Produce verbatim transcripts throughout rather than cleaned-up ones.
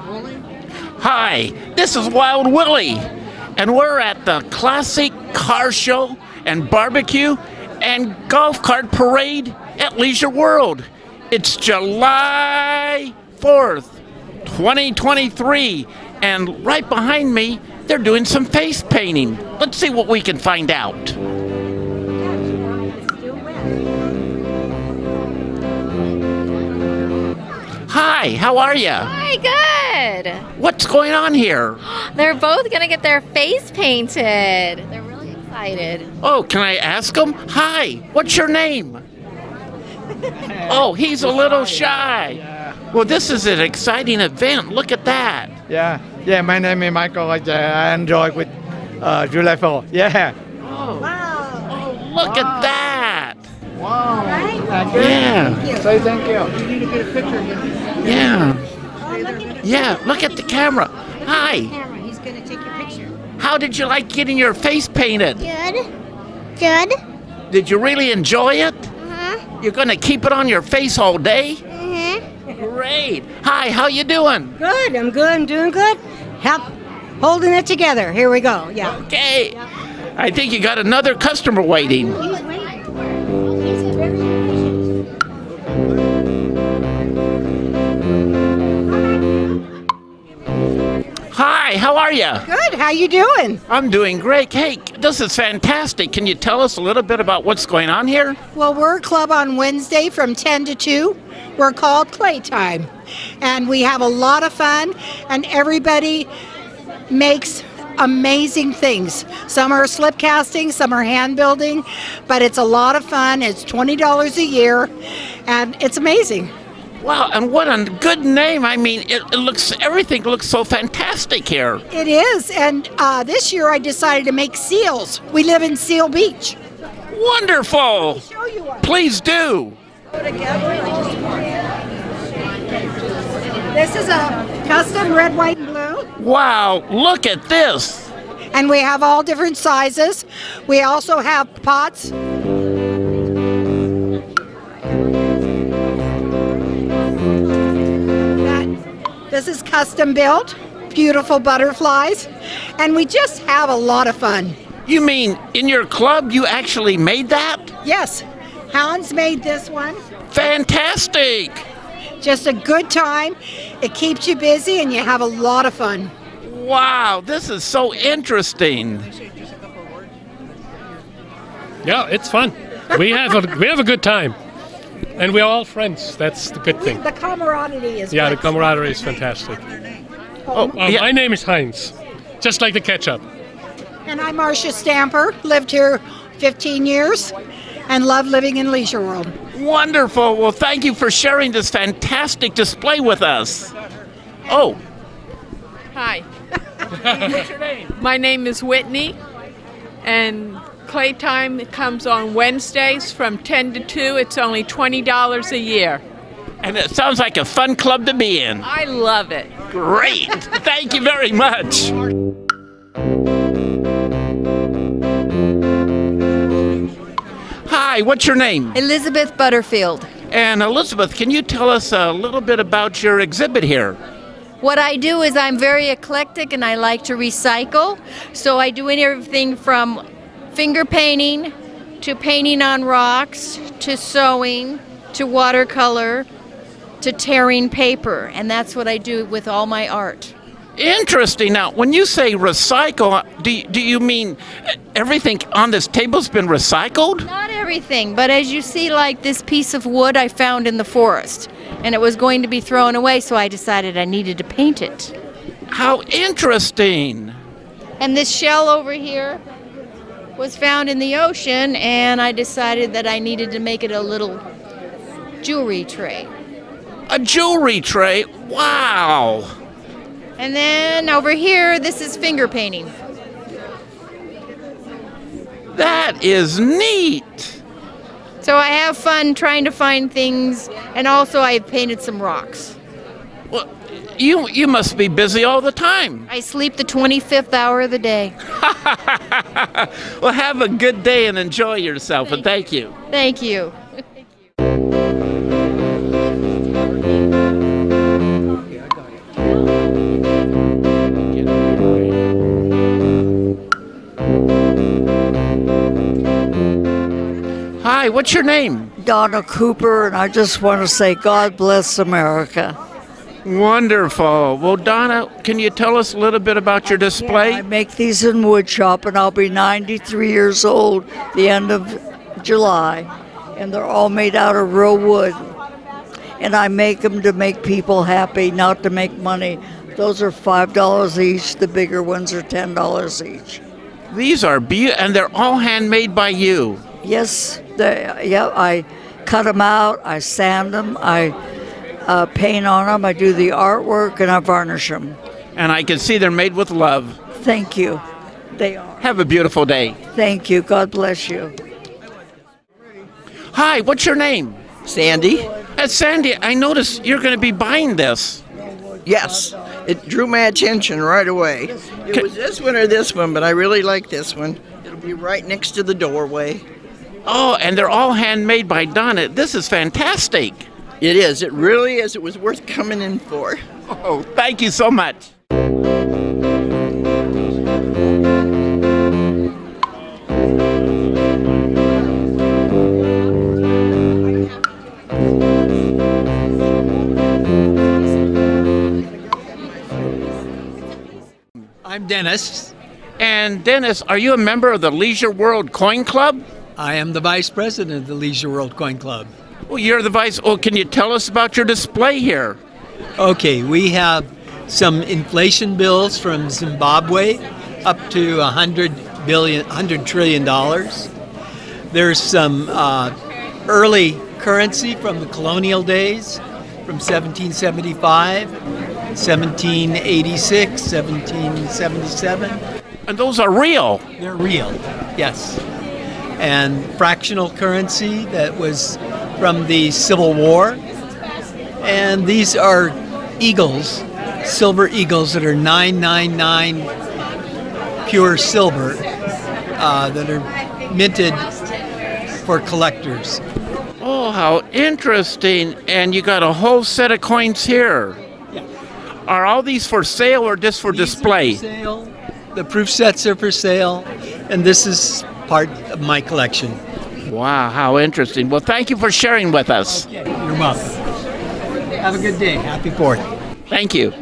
Hi, this is Wild Willie, and we're at the Classic Car Show and Barbecue and Golf Cart Parade at Leisure World. It's July fourth, twenty twenty-three, and right behind me, they're doing some face painting. Let's see what we can find out. Hi, how are you? Hi, good. What's going on here? They're both going to get their face painted. They're really excited. Oh, can I ask them? Hi, what's your name? Oh, he's a little shy. Well, this is an exciting event. Look at that. Yeah, yeah. My name is Michael. I enjoy with uh, July fourth. Yeah. Oh, wow. Oh, look wow. at that. Wow. Right? Yeah. Thank you. Say thank you. You need to get a picture. Yeah. Yeah, look at the camera. Hi. He's going to take your picture. How did you like getting your face painted? Good. Good. Did you really enjoy it? Uh-huh. You're going to keep it on your face all day? Mm-hmm. Great. Hi, how you doing? Good. I'm good. I'm doing good. Help holding it together. Here we go. Yeah. Okay. Yep. I think you got another customer waiting. He's waiting. Hi, how are you? Good, how you doing? I'm doing great. Hey, this is fantastic. Can you tell us a little bit about what's going on here? Well, we're a club on Wednesday from ten to two. We're called Playtime. And we have a lot of fun, and everybody makes amazing things. Some are slip casting, some are hand building, but it's a lot of fun. It's twenty dollars a year, and it's amazing. Wow, and what a good name. I mean, it, it looks, everything looks so fantastic here. It is, and uh, this year I decided to make seals. We live in Seal Beach. Wonderful. Let me show you one. Please do. This is a custom red, white, and blue. Wow, look at this. And we have all different sizes. We also have pots. This is custom built, beautiful butterflies, and we just have a lot of fun. You mean in your club you actually made that? Yes, Hans made this one. Fantastic! Just a good time. It keeps you busy and you have a lot of fun. Wow, this is so interesting. Yeah, it's fun. We have a we have a good time. And we're all friends. That's the good thing. The camaraderie is Yeah, great. the camaraderie is fantastic. Oh, uh, yeah. My name is Heinz, just like the ketchup. And I'm Marcia Stamper, lived here fifteen years and love living in Leisure World. Wonderful. Well, thank you for sharing this fantastic display with us. Oh. Hi. What's your name? My name is Whitney, and Playtime comes on Wednesdays from ten to two. It's only twenty dollars a year. And it sounds like a fun club to be in. I love it. Great. Thank you very much. Hi, what's your name? Elizabeth Butterfield. And Elizabeth, can you tell us a little bit about your exhibit here? What I do is I'm very eclectic and I like to recycle. So I do everything from finger painting to painting on rocks to sewing to watercolor to tearing paper. And that's what I do with all my art. Interesting. Now, when you say recycle, do you, do you mean everything on this table's been recycled? Not everything, but as you see, like this piece of wood I found in the forest, and it was going to be thrown away, so I decided I needed to paint it. How interesting. And this shell over here was found in the ocean, and I decided that I needed to make it a little jewelry tray. A jewelry tray? Wow. And then over here, this is finger painting. That is neat. So I have fun trying to find things, and also I've painted some rocks. Well, you you must be busy all the time. I sleep the twenty-fifth hour of the day. Well, have a good day and enjoy yourself, thank and thank you. you. Thank you. Thank you. Hi, what's your name? Donna Cooper, and I just want to say God bless America. Wonderful. Well, Donna, can you tell us a little bit about your display? Yeah, I make these in wood shop, and I'll be ninety-three years old the end of July, and they're all made out of real wood. And I make them to make people happy, not to make money. Those are five dollars each. The bigger ones are ten dollars each. These are beautiful, and they're all handmade by you. Yes, they, yeah, I cut them out, I sand them, I uh, paint on them, I do the artwork, and I varnish them. And I can see they're made with love. Thank you. They are. Have a beautiful day. Thank you. God bless you. Hi, what's your name? Sandy. Uh, Sandy, I noticed you're going to be buying this. Yes, it drew my attention right away. It was this one or this one, but I really like this one. It'll be right next to the doorway. Oh, and they're all handmade by Donna. This is fantastic. It is. It really is. It was worth coming in for. Oh, thank you so much. I'm Dennis. And Dennis, are you a member of the Leisure World Coin Club? I am the vice president of the Leisure World Coin Club. Well, you're the vice. Oh, can you tell us about your display here? Okay, we have some inflation bills from Zimbabwe up to one hundred billion, one hundred trillion dollars. There's some uh, early currency from the colonial days, from seventeen seventy-five, seventeen eighty-six, seventeen seventy-seven. And those are real? They're real, yes. And fractional currency that was from the Civil War. And these are eagles, silver eagles that are nine nine nine pure silver uh, that are minted for collectors. Oh, how interesting. And you got a whole set of coins here. Yeah. Are all these for sale or just for These display? are for sale. The proof sets are for sale, and this is part of my collection. Wow, how interesting. Well, thank you for sharing with us. Okay, you're welcome. Have a good day. Happy Fourth. Thank you.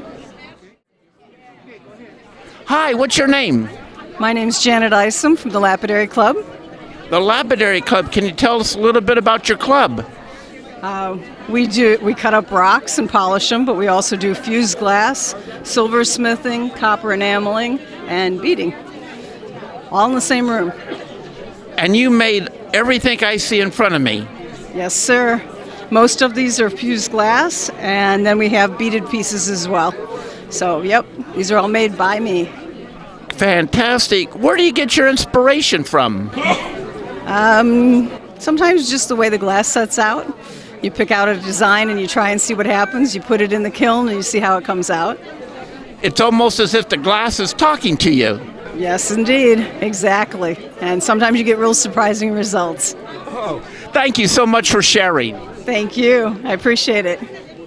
Hi, what's your name? My name's Janet Isom from the Lapidary Club. The Lapidary Club. Can you tell us a little bit about your club? Uh, we do we cut up rocks and polish them, but we also do fused glass, silversmithing, copper enameling, and beading. All in the same room. And you made everything I see in front of me. Yes, sir. Most of these are fused glass, and then we have beaded pieces as well. So, yep, these are all made by me. Fantastic. Where do you get your inspiration from? Um, sometimes just the way the glass sets out. You pick out a design and you try and see what happens. You put it in the kiln and you see how it comes out. It's almost as if the glass is talking to you. Yes, indeed. Exactly. And sometimes you get real surprising results. Oh, thank you so much for sharing. Thank you. I appreciate it.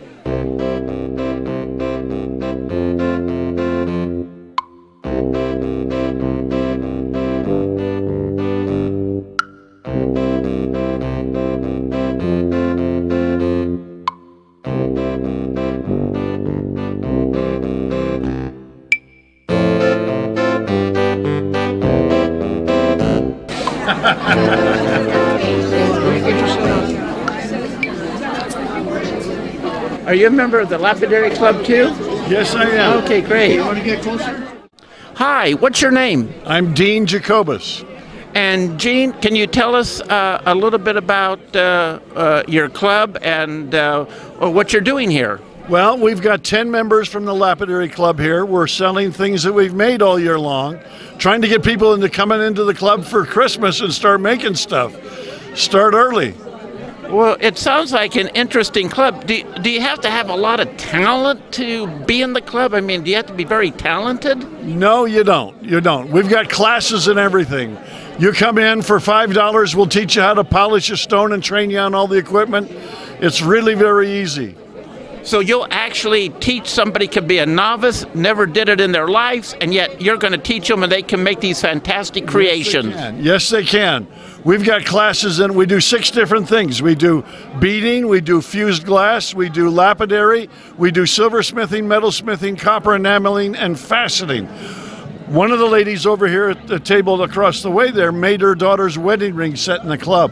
Are you a member of the Lapidary Club too? Yes, I am. Okay, great. You want to get closer? Hi, what's your name? I'm Dean Jacobus. And Gene, can you tell us uh, a little bit about uh, uh, your club and uh, what you're doing here? Well, we've got ten members from the Lapidary Club here. We're selling things that we've made all year long, trying to get people into coming into the club for Christmas and start making stuff. Start early. Well, it sounds like an interesting club. Do, do you have to have a lot of talent to be in the club? I mean, do you have to be very talented? No, you don't. You don't. We've got classes and everything. You come in for five dollars, we'll teach you how to polish a stone and train you on all the equipment. It's really very easy. So you'll actually teach somebody could be a novice, never did it in their lives, and yet you're going to teach them and they can make these fantastic creations. Yes, they can. Yes, they can. We've got classes and we do six different things. We do beading, we do fused glass, we do lapidary, we do silversmithing, metalsmithing, copper enameling, and faceting. One of the ladies over here at the table across the way there made her daughter's wedding ring set in the club.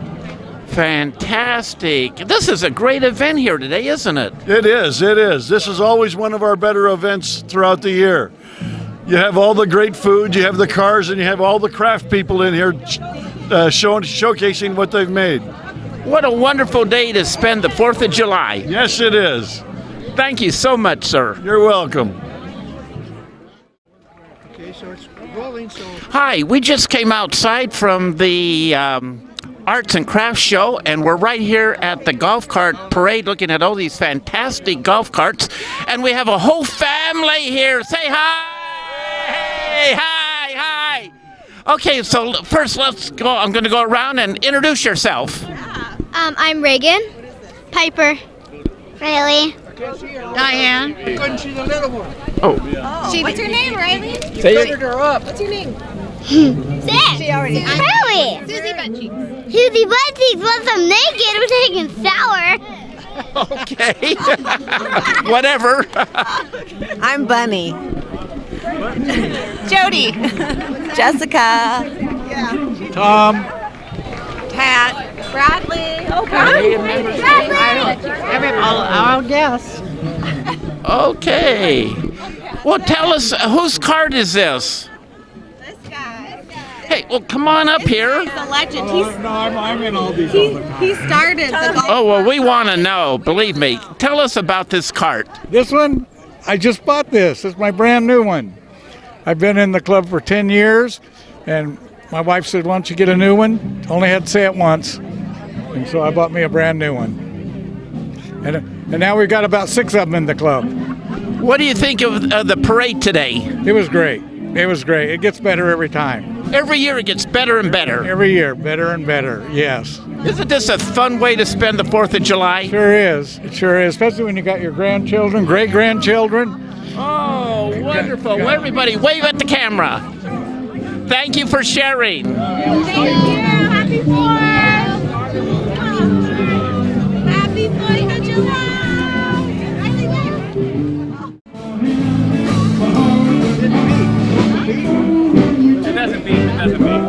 Fantastic. This is a great event here today, isn't it? It is, it is. This is always one of our better events throughout the year. You have all the great food, you have the cars, and you have all the craft people in here uh, showing, showcasing what they've made. What a wonderful day to spend the fourth of July. Yes, it is. Thank you so much, sir. You're welcome. Okay, so it's rolling, so... Hi, we just came outside from the um, Arts and Crafts Show, and we're right here at the golf cart parade looking at all these fantastic golf carts, and we have a whole family here. Say hi! Hey, hi, hi! Okay, so first let's go. I'm going to go around and introduce yourself. Um, I'm Reagan. Piper. Riley. Diane. I couldn't see the little one. Oh. oh. She, what's your name, Riley? Say it. her up. What's your name? Six. She already. Riley. Susie Buttcheeks. Susie Buttcheeks wants some naked. We're taking shower. Okay. Whatever. I'm Bunny. Jody. Jessica. Yeah. Tom. Pat. Bradley. Oh, Bradley. Bradley. I'll guess. Okay. Well, tell us, uh, whose card is this? This guy. Hey, well, come on up here. He's a legend. He's, no, I'm, I'm in all these he, all the time. he started the golf. Oh, well, we want to know. Believe me. Tell us about this cart. This one, I just bought this. It's my brand new one. I've been in the club for ten years, and my wife said, why don't you get a new one? Only had to say it once. And so I bought me a brand new one. And, and now we've got about six of them in the club. What do you think of uh, the parade today? It was great. It was great. It gets better every time. Every year it gets better and better. Every year, better and better, yes. Isn't this a fun way to spend the fourth of July? Sure is. It sure is, especially when you got your grandchildren, great-grandchildren. Oh, wonderful. Well, everybody, wave at the camera. Thank you for sharing. Thank you. Happy Fourth. Happy Fourth of July. It doesn't beat. It doesn't beat.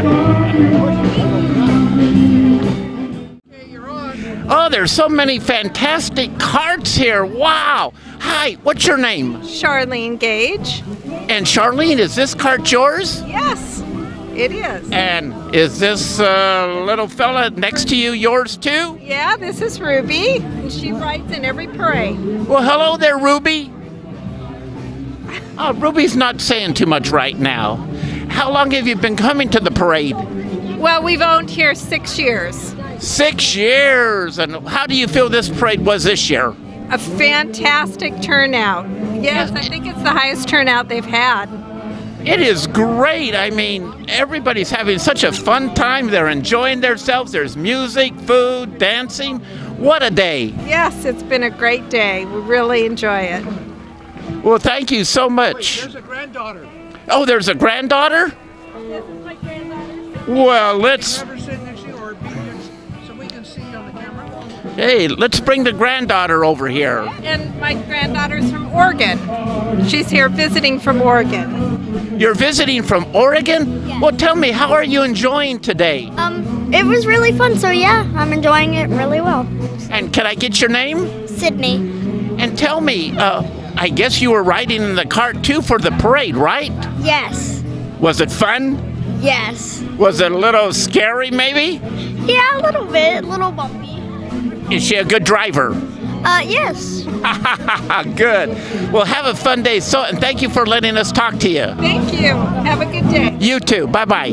Oh, there's so many fantastic carts here. Wow. Hi, what's your name? Charlene Gage. And Charlene, is this cart yours? Yes, it is. And is this uh, little fella next to you yours too? Yeah, this is Ruby, and she rides in every parade. Well, hello there, Ruby. Oh, Ruby's not saying too much right now. How long have you been coming to the parade? Well, we've owned here six years. Six years. And how do you feel this parade was this year? A fantastic turnout. Yes, I think it's the highest turnout they've had. It is great. I mean, everybody's having such a fun time. They're enjoying themselves. There's music, food, dancing. What a day. Yes, it's been a great day. We really enjoy it. Well, thank you so much. Wait, there's a granddaughter. Oh, there's a granddaughter? This is my granddaughter. Well, let's... Ever sit next to you or be so we can see on the camera? Hey, let's bring the granddaughter over here. And my granddaughter's from Oregon. She's here visiting from Oregon. You're visiting from Oregon? Yeah. Well, tell me, how are you enjoying today? Um, it was really fun, so yeah, I'm enjoying it really well. And can I get your name? Sydney. And tell me, uh, I guess you were riding in the cart too for the parade, right? Yes. Was it fun? Yes. Was it a little scary, maybe? Yeah, a little bit, a little bumpy. Is she a good driver? Uh, yes. Good. Well, have a fun day. So, and thank you for letting us talk to you. Thank you. Have a good day. You too. Bye-bye.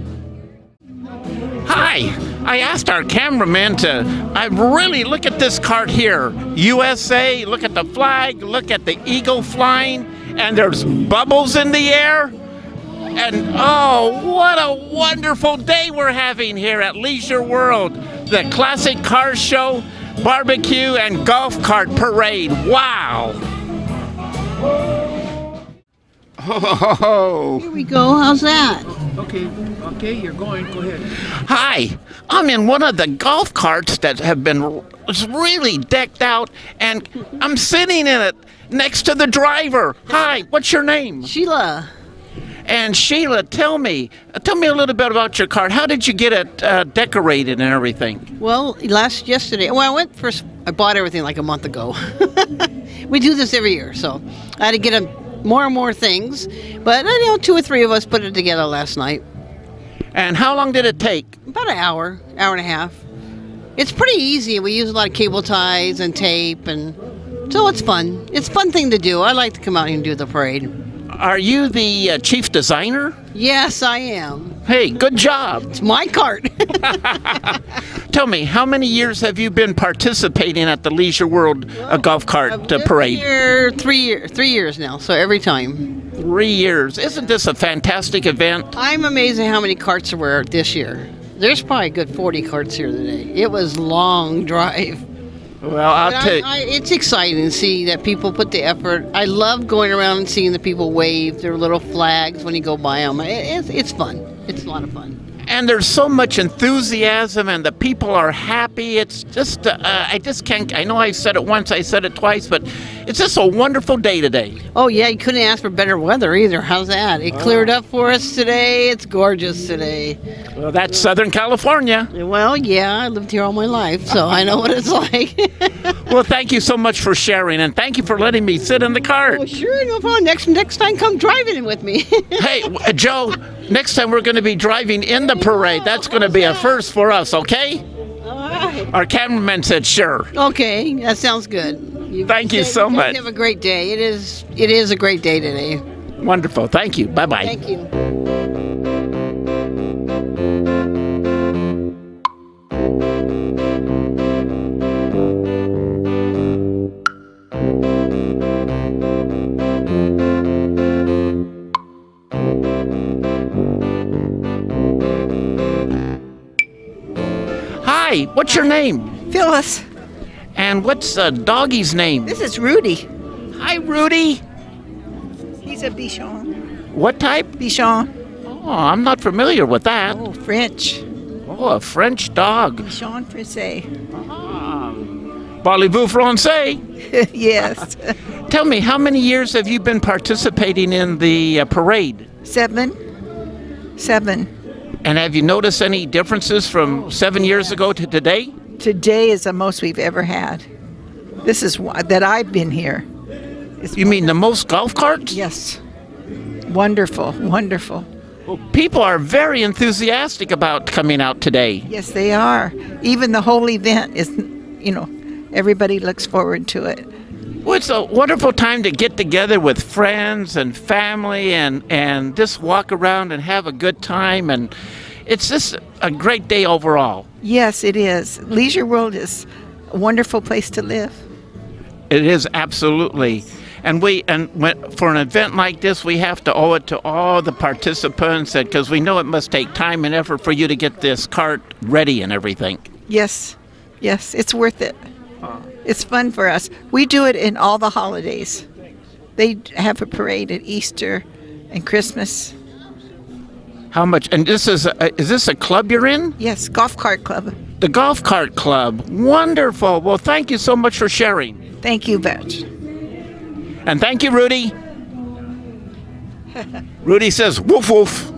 Hi. I asked our cameraman to, I really look at this cart here. U S A, look at the flag, look at the eagle flying, and there's bubbles in the air. And oh, what a wonderful day we're having here at Leisure World, the Classic Car Show. barbecue and golf cart parade. Wow! Oh, here we go. How's that? Okay, okay, you're going. Go ahead. Hi, I'm in one of the golf carts that have been really decked out, and I'm sitting in it next to the driver. Hi, what's your name? Sheila. And Sheila, tell me, tell me a little bit about your cart. How did you get it uh, decorated and everything? Well, last yesterday, well, I went first, I bought everything like a month ago. We do this every year, so I had to get a, more and more things. But, you know, two or three of us put it together last night. And how long did it take? About an hour, hour and a half. It's pretty easy. We use a lot of cable ties and tape, and so it's fun. It's a fun thing to do. I like to come out and do the parade. Are you the uh, chief designer? Yes, I am. Hey, good job. It's my cart. Tell me, how many years have you been participating at the Leisure World uh, Golf Cart uh, Parade? Here, three, year, three years now, so every time. Three years. Isn't this a fantastic event? I'm amazed at how many carts there were this year. There's probably a good forty carts here today. It was a long drive. Well, I'll But tell you. I, I, it's exciting to see that people put the effort. I love going around and seeing the people wave their little flags when you go by them. It, it's, it's fun. It's a lot of fun. And there's so much enthusiasm, and the people are happy. It's just, uh, I just can't, I know I said it once, I said it twice, but it's just a wonderful day today. Oh, yeah, you couldn't ask for better weather either. How's that? It cleared up for us today. It's gorgeous today. Well, that's Southern California. Well, yeah, I lived here all my life, so I know what it's like. Well, thank you so much for sharing, and thank you for letting me sit in the cart. Oh, sure, no problem. Next, next time, come driving in with me. Hey, uh, Joe, next time we're going to be driving in the parade. That's going to be a first for us, okay? All right. Our cameraman said sure. Okay, that sounds good. You Thank you guys- so guys much. Have a great day. It is. It is a great day today. Wonderful. Thank you. Bye-bye. Thank you. Hi, what's your name? Phyllis. And what's uh, doggy's name? This is Rudy. Hi, Rudy. He's a Bichon. What type? Bichon. Oh, I'm not familiar with that. Oh, French. Oh, a French dog. Bichon Frise. Parlez-vous français? Yes. Tell me, how many years have you been participating in the uh, parade? Seven. Seven. And have you noticed any differences from seven years ago to today? Today is the most we've ever had. This is wh- that I've been here. It's You mean the most golf carts? Yes. Wonderful, wonderful. Well, people are very enthusiastic about coming out today. Yes, they are. Even the whole event is, you know, everybody looks forward to it. Well, it's a wonderful time to get together with friends and family and, and just walk around and have a good time. And it's just a great day overall. Yes, it is. Leisure World is a wonderful place to live. It is absolutely. And we and when, for an event like this, we have to owe it to all the participants, because we know it must take time and effort for you to get this cart ready and everything. Yes, yes, it's worth it. It's fun for us. We do it in all the holidays. They have a parade at Easter and Christmas. How much? And this is a, is this a club you're in? Yes, Golf Cart Club. The Golf Cart Club. Wonderful. Well, thank you so much for sharing. Thank you, Butch. And thank you, Rudy. Rudy says, woof woof.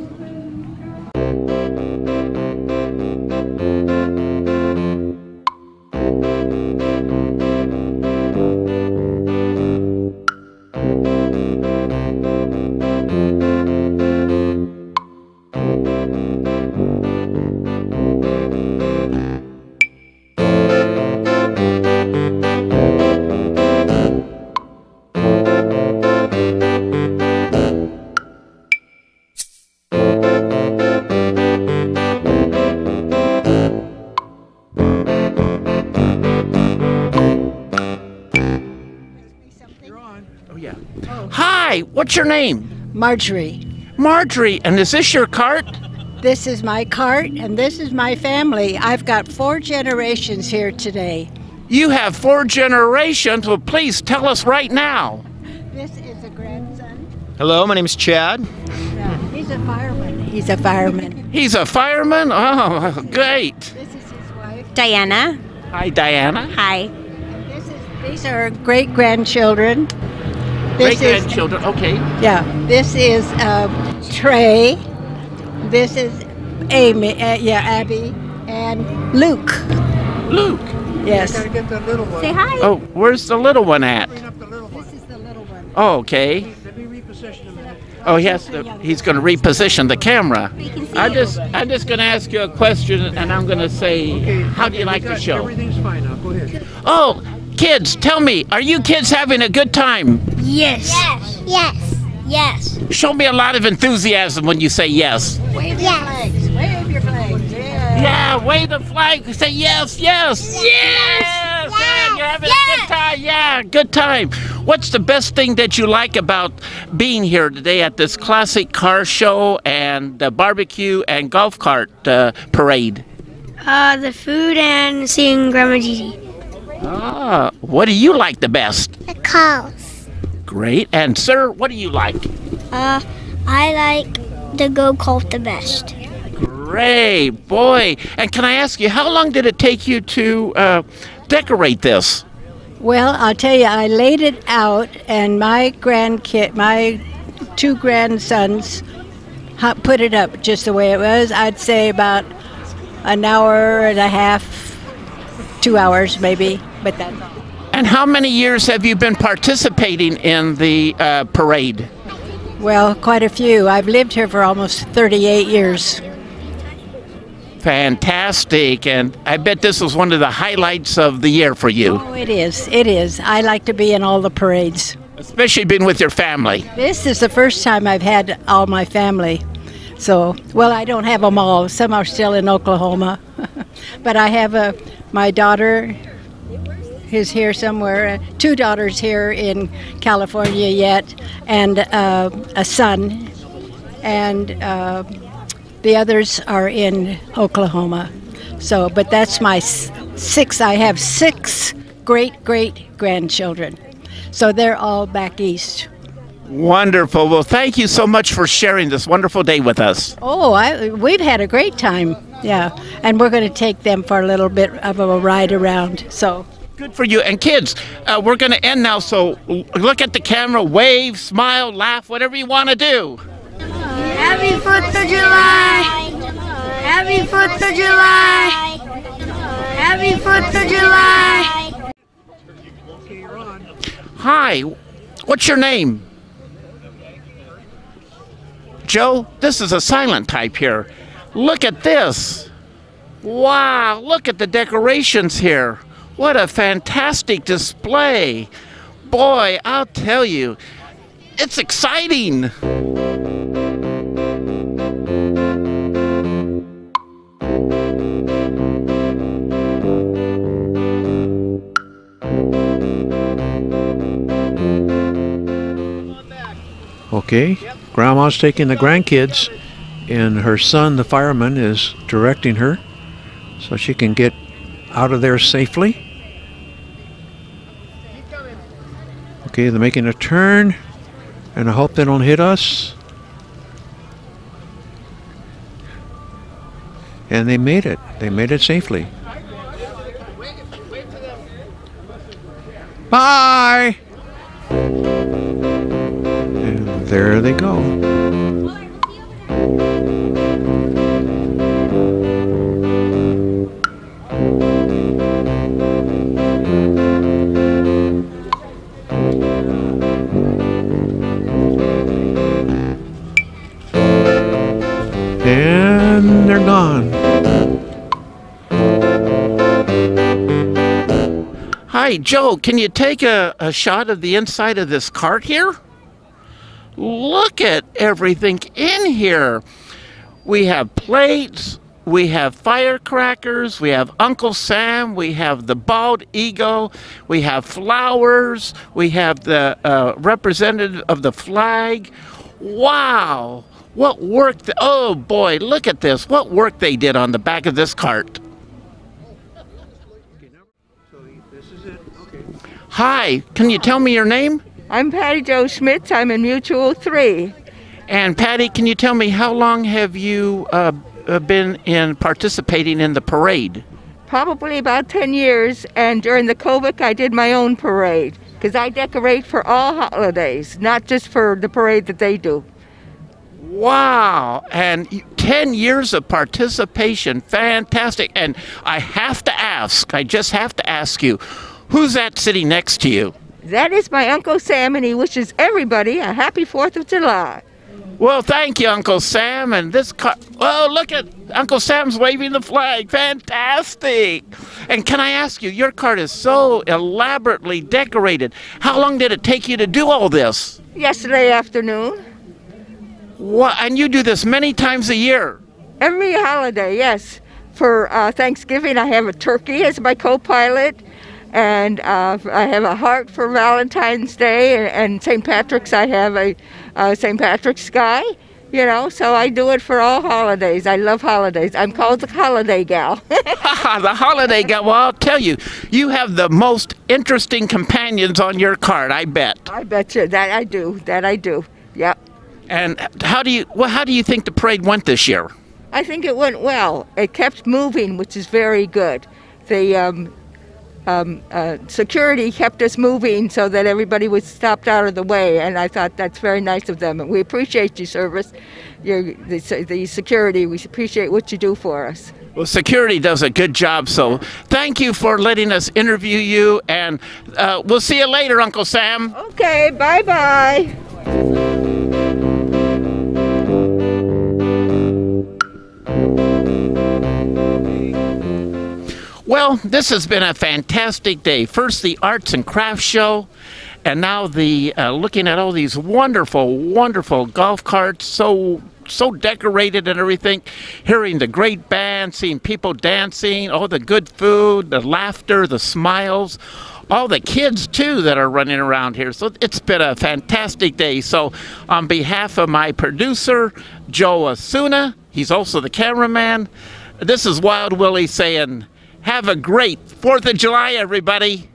Hi, what's your name? Marjorie. Marjorie, and is this your cart? This is my cart, and this is my family. I've got four generations here today. You have four generations. Well, please tell us right now. This is a grandson. Hello, my name is Chad. Yeah, he's a fireman. He's a fireman. He's a fireman? Oh, great. This is his wife. Diana. Hi, Diana. Hi. This is, these are great grandchildren. Great grandchildren, okay. Yeah. This is uh, Trey. This is Amy. Uh, yeah, Abby and Luke. Luke. Yes. Gotta get the little one. Say hi. Oh, where's the little one at? This is the little one. Oh, okay. Let me reposition a minute. Oh, he has to, he's going to reposition the camera. I just, I'm just going to ask you a question, and I'm going to say, Okay, how do you okay, like we the got- show? Everything's fine now. Go ahead. Oh, kids, tell me, are you kids having a good time? Yes. Yes. Yes. Yes. Show me a lot of enthusiasm when you say yes. Wave your flags. Wave your flags. Yeah. Yeah, wave the flag. Say yes, yes, yes. Yes. Yeah, you're having a good time. Yeah, good time. What's the best thing that you like about being here today at this classic car show and the barbecue and golf cart uh, parade? Uh, the food and seeing Grandma Gigi. Ah, what do you like the best? The cows. Great. And sir, what do you like? Uh, I like the go-kart the best. Great, boy. And can I ask you, how long did it take you to uh, decorate this? Well, I'll tell you, I laid it out, and my grandkid, my two grandsons, hu- put it up just the way it was. I'd say about an hour and a half, two hours maybe, but that's all. And how many years have you been participating in the uh, parade? Well, quite a few. I've lived here for almost thirty-eight years. Fantastic. And I bet this was one of the highlights of the year for you. Oh, it is. It is. I like to be in all the parades. Especially being with your family. This is the first time I've had all my family. So, well, I don't have them all. Some are still in Oklahoma. But I have a, my daughter is here somewhere, uh, two daughters here in California yet, and uh, a son. And uh, the others are in Oklahoma. So, but that's my s- six. I have six great, great grandchildren. So they're all back east. Wonderful. Well, thank you so much for sharing this wonderful day with us. Oh, I, we've had a great time. Yeah. And we're going to take them for a little bit of a ride around. So. Good for you. And kids, uh, we're going to end now. So look at the camera, wave, smile, laugh, whatever you want to do. Happy Fourth of July! Happy Fourth of July! Happy Fourth of July! Hi, what's your name? Joe, this is a silent type here. Look at this. Wow, look at the decorations here. What a fantastic display. Boy, I'll tell you, it's exciting. Okay, Grandma's taking the grandkids, and her son, the fireman, is directing her so she can get out of there safely. Okay, they're making a turn, and I hope they don't hit us. And they made it. They made it safely. Bye! And there they go. And they're gone. Hi, Joe, can you take a, a shot of the inside of this cart here? Look at everything in here. We have plates, we have firecrackers, we have Uncle Sam, we have the bald eagle, we have flowers, we have the uh, representative of the flag. Wow, what work, th- oh boy, look at this, what work they did on the back of this cart. This Hi, can you tell me your name? I'm Patty Jo Schmitz. I'm in Mutual three. And Patty, can you tell me how long have you uh, uh, been in participating in the parade? Probably about ten years, and during the COVID I did my own parade because I decorate for all holidays, not just for the parade that they do. Wow, and ten years of participation, fantastic. And I have to ask, I just have to ask you, who's that sitting next to you? That is my Uncle Sam, and he wishes everybody a happy fourth of July. Well, thank you, Uncle Sam. And this car, oh, look at Uncle Sam's waving the flag. Fantastic. And can I ask you, your cart is so elaborately decorated. How long did it take you to do all this? Yesterday afternoon. What? And you do this many times a year? Every holiday, yes. For uh, Thanksgiving, I have a turkey as my co-pilot. And uh, I have a heart for Valentine's Day, and, and Saint Patrick's, I have a uh, Saint Patrick's sky, you know, so I do it for all holidays. I love holidays. I'm called the holiday gal. The holiday gal. Well, I'll tell you, you have the most interesting companions on your cart, I bet. I bet you. That I do. That I do. Yep. And how do you, well, how do you think the parade went this year? I think it went well. It kept moving, which is very good. The um, Um, uh, security kept us moving so that everybody was stopped out of the way, and I thought that's very nice of them. And we appreciate you, service, your, the, the security. We appreciate what you do for us. Well, security does a good job, so thank you for letting us interview you, and uh, we'll see you later, Uncle Sam. Okay, bye-bye. Well, this has been a fantastic day. First the arts and crafts show, and now the uh, looking at all these wonderful, wonderful golf carts, so so decorated and everything. Hearing the great band, seeing people dancing, all the good food, the laughter, the smiles, all the kids too that are running around here. So it's been a fantastic day. So on behalf of my producer, Joe Asuna, he's also the cameraman, this is Wild Willie saying, have a great fourth of July, everybody.